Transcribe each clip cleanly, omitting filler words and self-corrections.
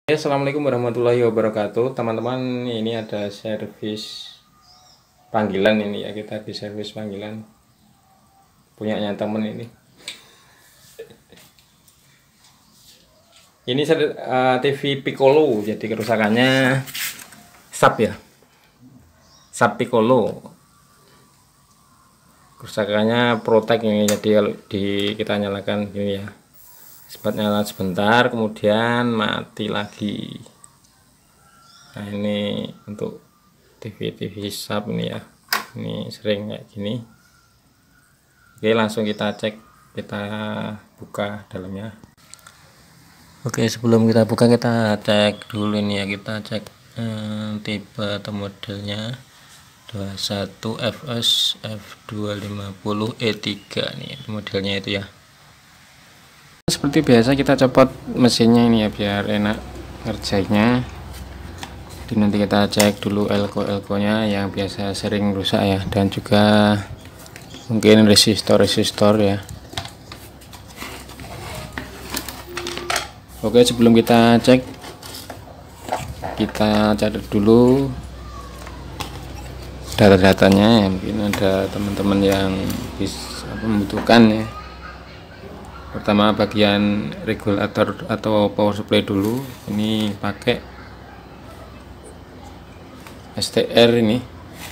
Assalamualaikum warahmatullahi wabarakatuh, teman-teman. Ini ada servis panggilan ini ya, kita di servis panggilan punyanya temen ini. Ini TV Piccolo, jadi kerusakannya sub ya, sub Piccolo. Kerusakannya protek ini, jadi kalau kita nyalakan gini ya, sempat nyala sebentar kemudian mati lagi. Nah ini untuk TV sub ini ya, ini sering kayak gini. Oke, langsung kita cek, kita buka dalamnya. Oke, sebelum kita buka kita cek dulu ini ya, kita cek tipe atau modelnya 21 FS F250 E3 nih modelnya itu ya. Seperti biasa kita copot mesinnya ini ya biar enak ngerjainnya. Jadi nanti kita cek dulu elko nya yang biasa sering rusak ya, dan juga mungkin resistor ya. Oke, sebelum kita cek kita catat dulu data-datanya ya, mungkin ada teman-teman yang bisa membutuhkan ya. Pertama bagian regulator atau power supply dulu. Ini pakai STR ini.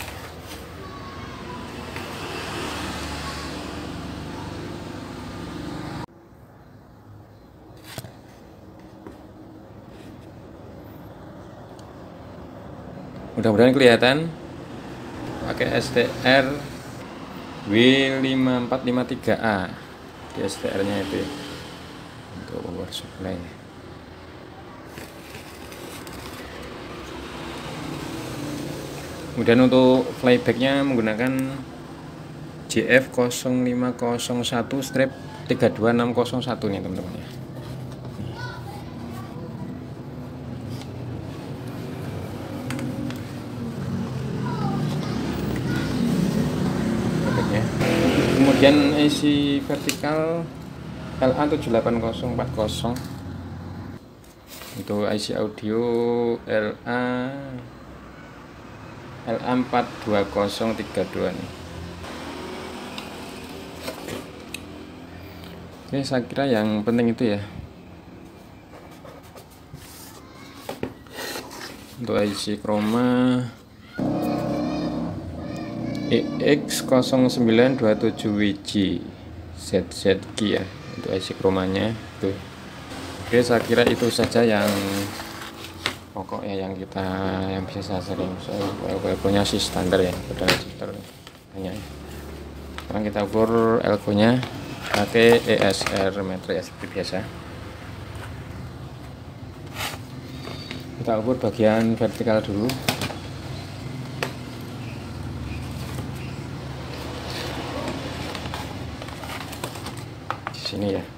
Mudah-mudahan kelihatan. Pakai STR W5453A. STR nya itu ya, untuk power supply. Kemudian untuk flybacknya menggunakan JF0501-32601 nih teman-teman ya. Kemudian IC vertikal LA78040. Untuk IC audio LA42032 nih. Oke, saya kira yang penting itu ya. Untuk IC chroma EX0927WG ZZG ya, untuk IC chromanya itu. Oke, saya kira itu saja yang pokok ya, yang bisa sering elko-nya sih standar ya, udah standar banyak ya. Sekarang kita ukur elko-nya pakai ESR meter ya, seperti biasa. Kita ukur bagian vertikal dulu. Sini ya.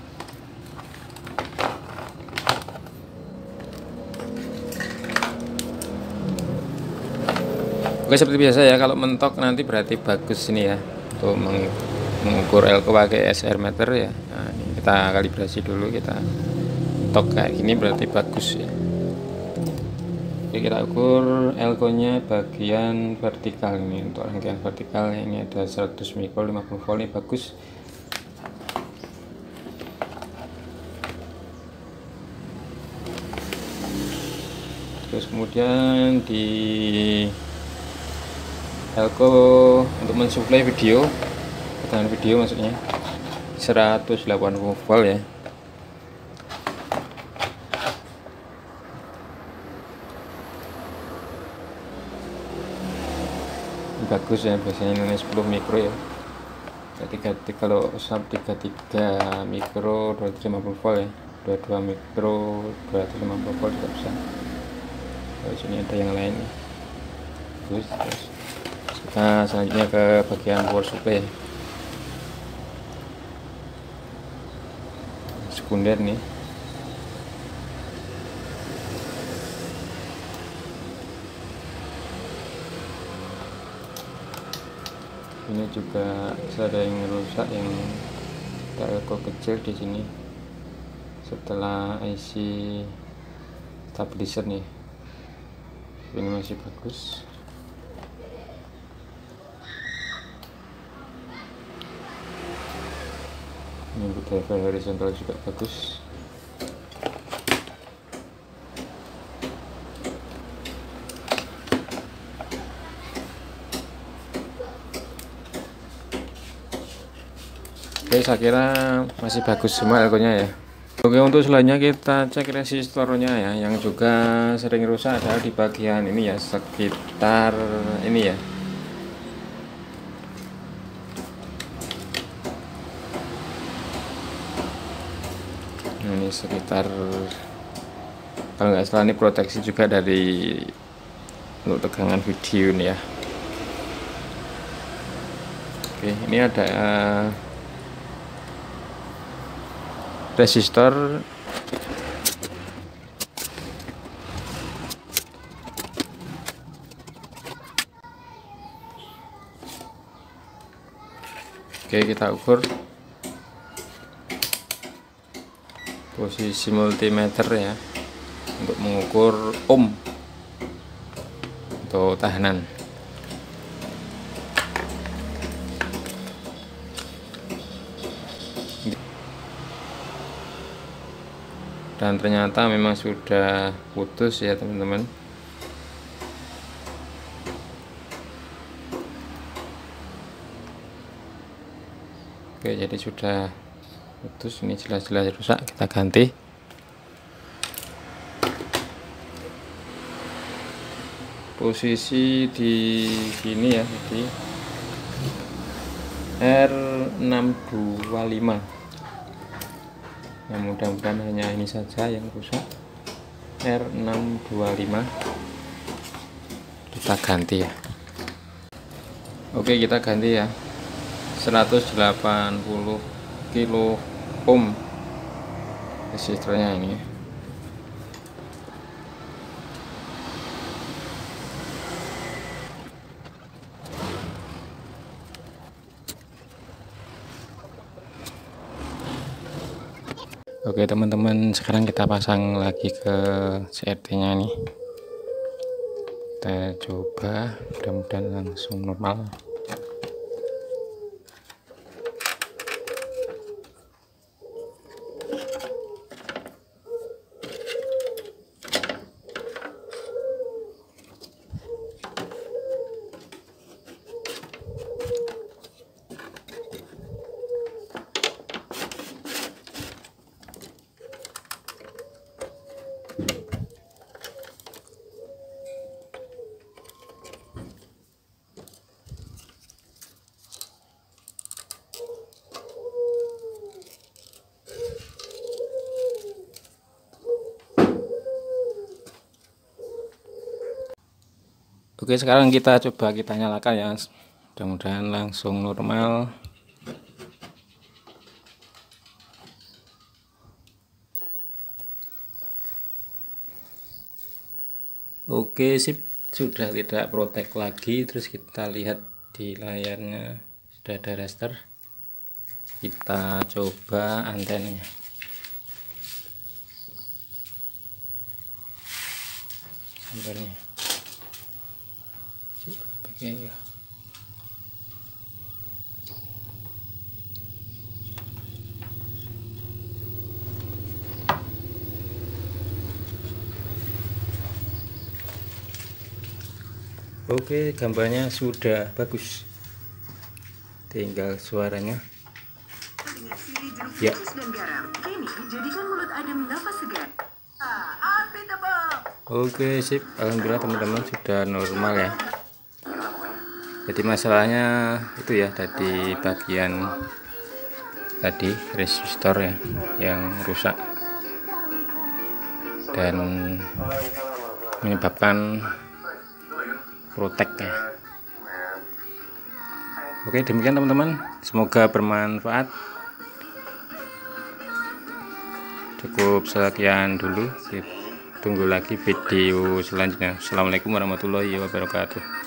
Oke, seperti biasa ya, kalau mentok nanti berarti bagus ini ya, untuk mengukur elko pakai SR meter ya. Nah, ini kita kalibrasi dulu, kita tok kayak gini berarti bagus ya. Oke, kita ukur elko nya bagian vertikal ini. Untuk rangkaian vertikal ini ada 100 mikro 50 volt, ini bagus. Terus kemudian di elko untuk mensuplai video, tegangan video maksudnya 180 volt ya. Bagus ya, biasanya ini 10 mikro ya. Kalau sub 33 mikro 250 volt ya, 22 mikro 250 volt juga bisa. Di sini ada yang lain. Terus kita selanjutnya ke bagian power supply sekunder nih. Ini juga sering rusak, yang elko kecil di sini. Setelah IC stabilizer nih, ini masih bagus. Ini untuk driver horizontal juga bagus. Oke, saya kira masih bagus semua elkonya ya. Oke, untuk selanjutnya kita cek resistornya ya, yang juga sering rusak adalah di bagian ini ya, sekitar ini ya. Ini sekitar, kalau nggak salah ini proteksi juga dari untuk tegangan video nih ya. Oke, ini ada resistor oke, kita ukur posisi multimeter ya, untuk mengukur ohm atau tahanan. Dan ternyata memang sudah putus ya teman-teman. Oke, jadi sudah putus, ini jelas-jelas rusak, kita ganti. Posisi di sini ya, di R625. Ya, mudah-mudahan hanya ini saja yang rusak. R625 kita ganti ya. Oke, kita ganti ya, 180 kilo ohm resistornya ini. Oke teman-teman, sekarang kita pasang lagi ke CRT nya nih, kita coba, mudah-mudahan langsung normal. Oke, sekarang kita coba kita nyalakan ya, mudah-mudahan langsung normal. Oke, sip, sudah tidak protek lagi. Terus kita lihat di layarnya sudah ada raster. Kita coba antenanya. Gambarnya pakai ya. Oke, gambarnya sudah bagus, tinggal suaranya ya. Oke, sip, alhamdulillah teman-teman sudah normal ya. Jadi masalahnya itu ya, tadi bagian tadi resistor ya yang rusak dan menyebabkan protek ya. Oke, demikian teman-teman, semoga bermanfaat. Cukup sekian dulu, tunggu lagi video selanjutnya. Assalamualaikum warahmatullahi wabarakatuh.